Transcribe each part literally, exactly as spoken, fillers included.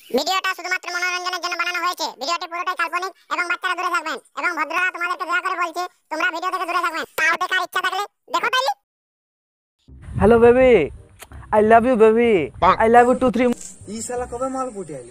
ভিডিওটা শুধুমাত্র মনোরঞ্জনের জন্য বানানো হয়েছে। ভিডিওটি পুরোটাই কাল্পনিক এবং বাচ্চারা দূরে থাকবেন এবং ভদ্ররা তোমাদেরকে দয়া করে বলছি তোমরা ভিডিও থেকে দূরে থাকবেন। তাও দেখার ইচ্ছা থাকলে দেখো তাইলে। Hello baby, I love you baby, I love you two three. ई साला कबे माल पटी आइलो?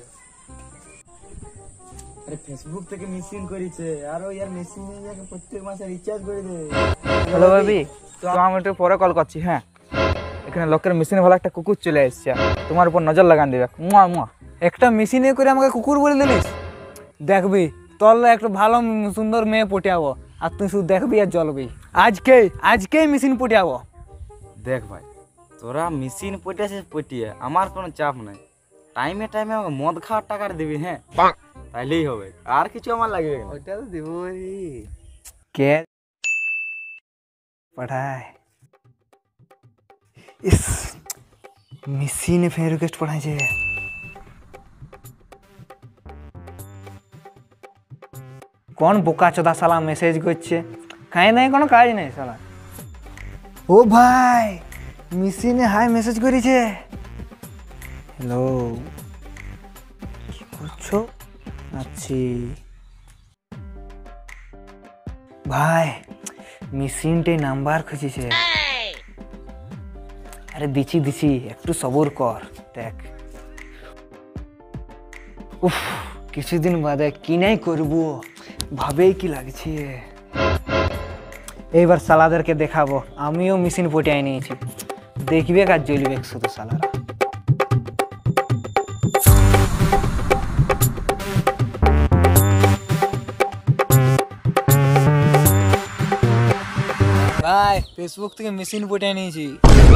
अरे फेसबुक থেকে মিসিং করিছে আর ও यार মেসিং এ যাকে প্রত্যেক মাসে রিচার্জ করে দে। হ্যালো বেবি, তো আমি একটু পরে কল করছি। হ্যাঁ, এখানে লোকের মেশিনে ভালো একটা কুকুর চলে এসেছে, তোমার উপর নজর লাগান দিবে। মুয়া মুয়া একটা মেশিনে করে আমাকে কুকুর বলে দিলিস। দেখবি তোর একটা ভালো সুন্দর মেয়ে পটিয়াবো আর তুই শুধু দেখবি আর জ্বলবি। আজকে আজকেই মেশিন পটিয়াবো। দেখ ভাই, তোরা মেশিন পটিয়েছিস পটিয়ে, আমার কোনো চাপ নাই। টাইমে টাইমে আমাকে মদ খাওয়ার টাকা দিবি। হ্যাঁ তাইলেই হবে, আর কিছু আমার লাগবে না। ওটা তো দিবই। কে पढ़ाए इस मिसी ने फिर रिक्वेस्ट पढ़ाई छे। कौन बोका चोदा साला मैसेज करछे, काई नहीं कोनो काज नहीं साला। ओ भाई मिसी ने हाय मैसेज करिछे। हेलो কি করছো? আচ্ছা ভাই মিসিনটে নাম্বার খুঁজেছে। আরে দিছি দিছি, একটু সবর কর। দেখ উফ, কিছুদিন বাদে কি নাই করবো ভাবেই কি লাগছে। এইবার সালাদেরকে দেখাবো আমিও মেশিন পটিয়ে নিয়েছি, দেখবে কাজ জ্বলবে শুধু সালারা। ভাই ফেসবুক থেকে মেশিন পটিয়ে নিয়েছি।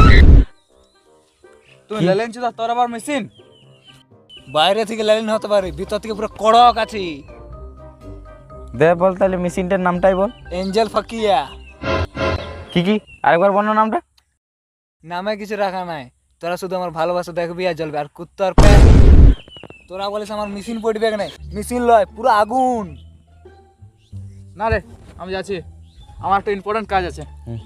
তুমি লেলেন চুদা, তোর আবার মেশিন? বাইরে থেকে লেলেন হতে পারে, ভিতর থেকে পুরো কড়ক আছে। দে বল তাহলে মেশিনটার নামটাই বল। এঞ্জেল ফাকিয়া। কি কি আরেকবার বল নামটা। নামে কিছু রাখা নাই, তোরা শুধু আমার ভালোবাসা দেখবি আর জ্বলবে। আর কুত্তার প্যান তোরা বলিস আমার মেশিন পড়বে নাই, মেশিন লয় পুরো আগুন। না রে আমি যাচ্ছি, আমার একটা ইম্পর্টেন্ট কাজ আছে।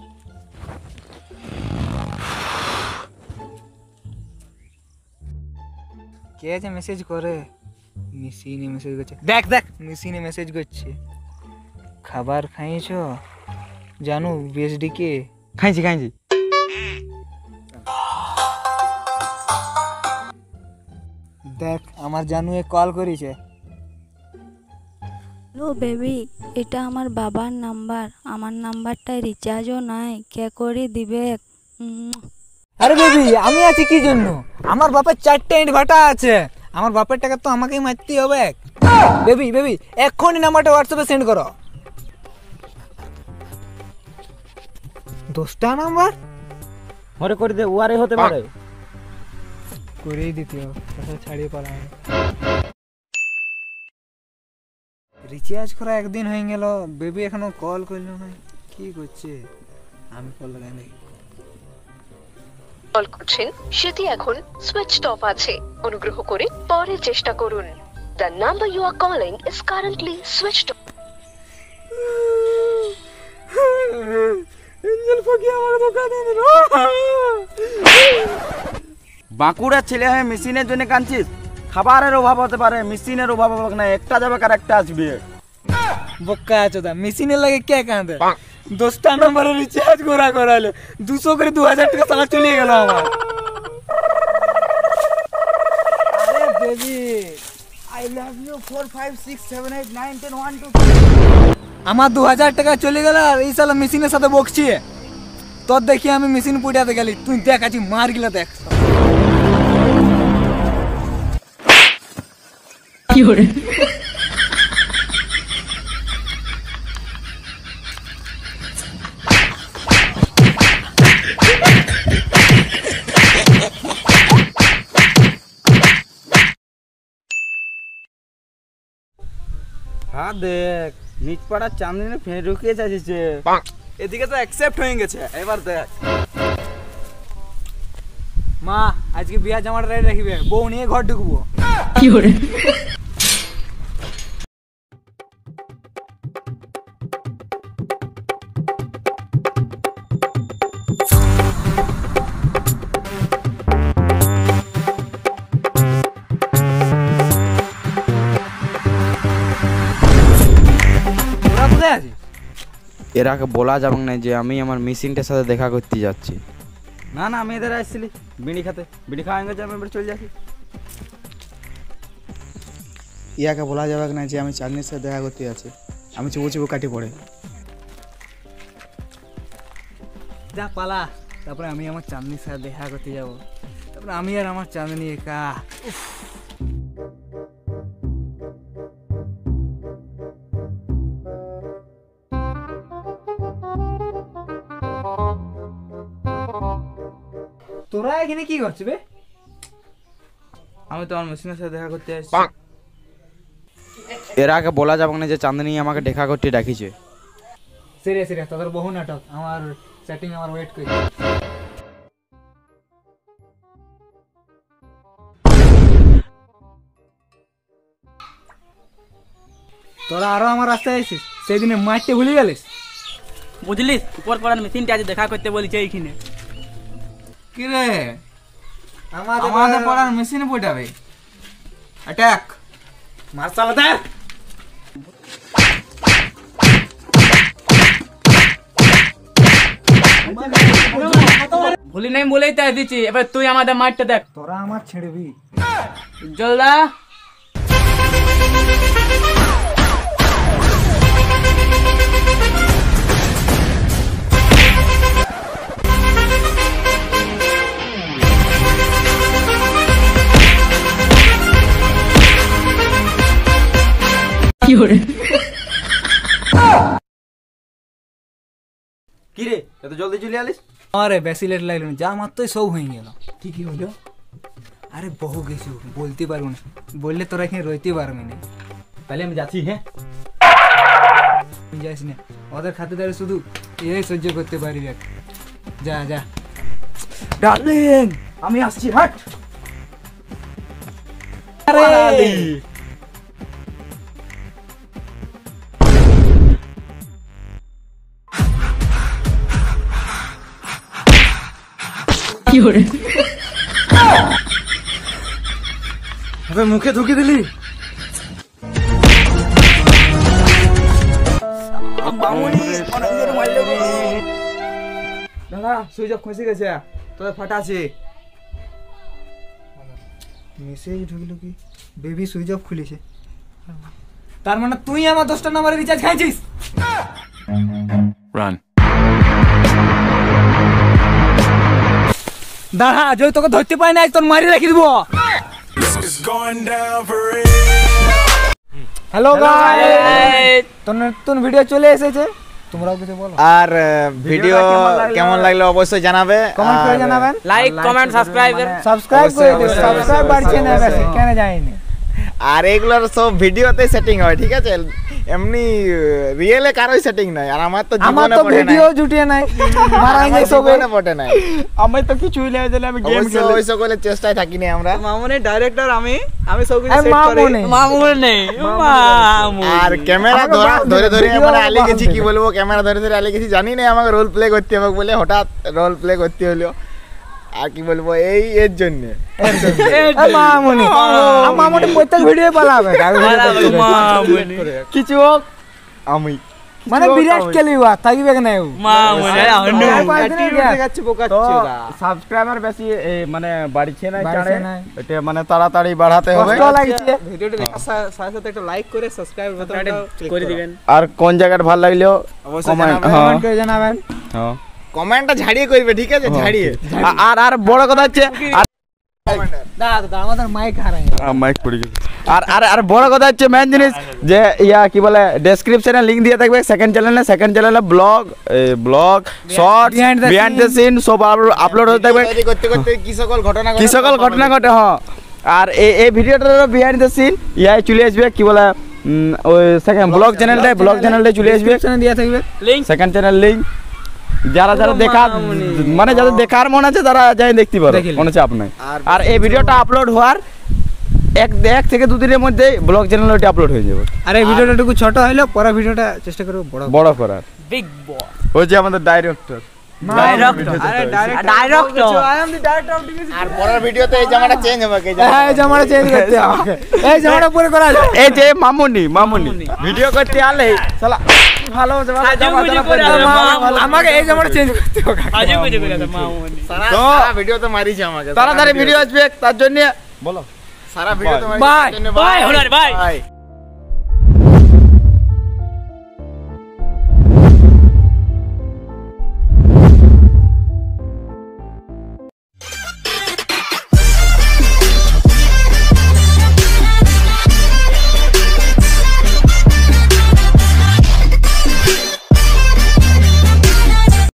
কে আছে মেসেজ করে? মেশিনে মেসেজ করছে, দেখ দেখ মেশিনে মেসেজ করছে। খাবার খাইছো জানু বিএসডি কে? খাইছি খাইছি। দেখ আমার জানু এ কল করেছে। হ্যালো বেবি, এটা আমার বাবার নাম্বার, আমার নাম্বারটায় রিচার্জও নাই, কে করে দিবে? আরে বেবি আমি আছি কি জন্য? আমার বাপের চারটে ইনভার্টার আছে, আমার বাপের টাকা তো আমাকেই মারতেই হবে। বেবি বেবি এক্ষুনি নাম্বারটা হোয়াটসঅ্যাপে সেন্ড করো। দশটা নাম্বার মরে করে দে, ওয়ারে হতে পারে। করেই দিতে হবে, ছাড়িয়ে পালা। রিচার্জ করা একদিন হয়ে গেল, বেবি এখনো কল করলো না, কি করছে? আমি কল লাগাই নাই। কল করছেন সেটি এখন সুইচড অফ আছে, অনুগ্রহ করে পরে চেষ্টা করুন। The number you are calling is currently switched off. Angel ফাকিয়া আমার দোকানে দিল। বাঁকুড়ার ছেলে হয়ে মেশিনের জন্য কাঁদছিস? খাবারের অভাব হতে পারে, মেশিনের অভাব হবে না। একটা যাবে কার একটা আসবে। বক্কা আছো দা, মেশিনের লাগে কে কাঁদে? দশটা নম্বরে রিচার্জ করা করালো, দুশো করে দু হাজার টাকা সালা চলে গেল আমার। আরে baby I love you four five six seven eight nine ten one two. আমার দু হাজার টাকা চলে গেল আর এই সালা মেশিনের সাথে বকছি। তোর দেখি আমি মেশিন পুড়াতে গেলি, তুই দেখ আছি মার গিলা দেখ। কি করে হ্যাঁ দেখ নিচপাড়ার চাঁদনি ফের ঢুকিয়ে যাচ্ছে। এদিকে তো অ্যাকসেপ্ট হয়ে গেছে, এবার দেখ। মা আজকে বিয়া জামাটা রেডি রাখিবে, বউ নিয়ে ঘর ঢুকবো। কি করে এরাকে বলা যাবে না যে আমি আমার মেশিনটার সাথে দেখা করতে যাচ্ছি। না না আমি এদের আসছিলি বিড়ি খাতে, বিড়ি খাওয়া হয়ে গেছে, আমি এবার চলে যাচ্ছি। ইয়াকে বলা যাবে না যে আমি চাঁদনির সাথে দেখা করতে যাচ্ছি। আমি চুপো চুপো কাটি পড়ে যা পালা। তারপরে আমি আমার চাঁদনির সাথে দেখা করতে যাব। তারপরে আমি আর আমার চাঁদনি একা। তোরা এখানে কি করছিস বে? আমি তো আমার মেশিনের সাথে দেখা করতে আসছি। এর আগে বলা যাবে না যে চাঁদনি আমাকে দেখা করতে ডাকিছে। সিরিয়াস সিরিয়াস তোদের বহু নাটক। আমার সেটিং আমার ওয়েট করি। তোরা আরো আমার রাস্তায় আসিস, সেই দিনে মারতে ভুলে গেলিস। বুঝলিস উপর পড়ার মেশিনটা আজ দেখা করতে বলছে এইখানে। কি রে আমাদের পড়ার মেশিনে পড়াবে? Attack martial attack. ভুলি নাই বলেই তাই দিচ্ছি, এবার তুই আমাদের মাঠটা দেখ। তোরা আমার ছেড়বি? জলদা কি করে কি রে এত জলদি চলে আলিস? আরে বেশি লেট লাগলো না, যা মাত্রই সব হয়ে গেল। ঠিকই হলো। আরে বহু কিছু বলতে পারবো না, বললে তোরা এখানে রইতে পারবি না। তাহলে আমি যাচ্ছি। হ্যাঁ তুই যাস না, ওদের খাতে দাঁড়িয়ে শুধু এই সহ্য করতে পারবি। যা যা ডার্লিং আমি আসছি। হাট আরে কি করে মুখে ঢুকি দিলি। দাদা সুইচ অফ খসে গেছে, তোদের ফাটা আছে। মেসেজ ঢুকলো কি? বেবি সুইচ অফ খুলেছে। তার মানে তুই আমার দশটা নাম্বারে রিচার্জ খাইছিস? Run. দাঁড়া, যদি তোকে ধরতে পাই না তোর মারি রাখি দিব। হ্যালো গাইস, তোর নতুন ভিডিও চলে এসেছে, তোমরাও কিছু বলো। আর ভিডিও কেমন লাগলো অবশ্যই জানাবে, কমেন্ট করে জানাবেন। লাইক কমেন্ট সাবস্ক্রাইব সাবস্ক্রাইব করে দিও। সাবস্ক্রাইব বাড়ছে না বেশি, কেন জানি না। আর এগুলোর সব ভিডিওতে সেটিং হয়, ঠিক আছে? এমনি রিয়েলে কারোই সেটিং নাই। আর আমার তো আমার জীবনে তো পড়ে নাই, ভিডিও জুটিয়ে নাই, মারাই নাই সবে। জীবনে পড়ে নাই। আমি তো কিছুই নাই, জানি আমি গেম অবশ্য ওই সকলের চেষ্টায় থাকিনি আমরা। মামুনি ডাইরেক্টর, আমি আমি সব কিছু সেট করি। মামুন নেই মামুন। আর ক্যামেরা ধরে ধরে মানে আলি গেছি, কি বলবো, ক্যামেরা ধরে ধরে আলি গেছি। জানি না আমাকে রোল প্লে করতে হবে বলে হঠাৎ রোল প্লে করতে হলো। আর কি বলবো, এই এর জন্য মামুনি মামুনি প্রত্যেক ভিডিও পালাবে কিছু হোক। আমি মানে বিরাট খেলিবা থাকিবে কেন সাবস্ক্রাইবার বেশি মানে বাড়ছে না, এটা মানে তাড়াতাড়ি বাড়াতে হবে। ভিডিওটা দেখার সাথে সাথে একটা লাইক করে সাবস্ক্রাইব বাটনটা ক্লিক করে দিবেন। আর কোন জায়গাটা ভালো লাগলো অবশ্যই কমেন্ট করে জানাবেন। হ্যাঁ কমেন্টটা ঝাড়িয়ে করবে, ঠিক আছে? ঝাড়িয়ে। আর আর বড় কথা হচ্ছে আমাদের মাইক হারায়, মাইক পড়ে গেছে। আর আর আর বড় কথা হচ্ছে মেন জিনিস যে ইয়া কি বলে, ডেসক্রিপশনে লিংক দিয়ে থাকবে সেকেন্ড চ্যানেলে। সেকেন্ড চ্যানেলে blog blog short behind the scene সব আপলোড হতে থাকবে। করতে করতে কি সকল ঘটনা কি সকল ঘটনা ঘটে। হ্যাঁ আর এই এই ভিডিওটার বিহাইন্ড দ্য সিন ইয়াই চলে আসবে, কি বলে, ওই সেকেন্ড ব্লগ চ্যানেলটাই ব্লগ চ্যানেলটাই চলে আসবে, দেওয়া থাকবে লিংক, সেকেন্ড চ্যানেল লিংক। যারা যারা দেখা মানে যাদের দেখার মনে আছে তারা যাই দেখতে পারে, কোনো চাপ নাই। আর এই ভিডিওটা আপলোড হওয়ার এক এক থেকে দু দিনের মধ্যে ব্লগ চ্যানেলে ওটা আপলোড হয়ে যাবে। আর এই ভিডিওটা একটু ছোট হইলো, পরের ভিডিওটা চেষ্টা করব বড় বড় করার। বিগ বস ওই যে আমাদের ডাইরেক্টর ডাইরেক্টর আরে director I am the director of division. আর পরের ভিডিওতে এই জামাটা চেঞ্জ হবে, হ্যাঁ এই জামাটা চেঞ্জ করতে হবে, এই জামাটা পরে করা যায়। এই যে মামুনি মামুনি ভিডিও করতে আলে শালা ভালো হচ্ছে ভালো আজও জামা বুঝি জামা করে পরে মা ভালো। আমাকে এই জামাটা চেঞ্জ করতে হবে কাকা। আজও বুঝে গেছে মা মনি তো ভিডিও তো মারিছে আমাকে তাড়াতাড়ি ভিডিও আসবে তার জন্য বলো সারা ভিডিও তো বাই বাই হলার বাই বাই